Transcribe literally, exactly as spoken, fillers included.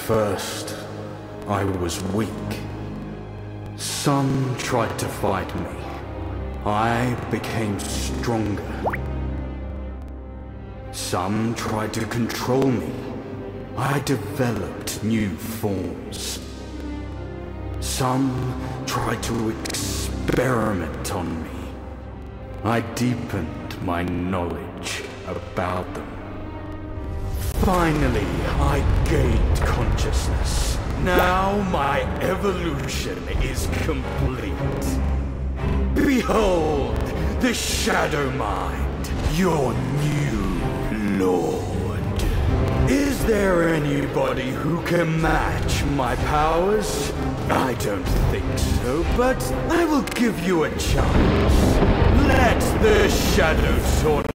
first, I was weak. Some tried to fight me. I became stronger. Some tried to control me. I developed new forms. Some tried to experiment on me. I deepened my knowledge about them. Finally, I gained consciousness. Now my evolution is complete. Behold, the Shadow Mind, your new lord. Is there anybody who can match my powers? I don't think so, but I will give you a chance. Let the Shadow Sword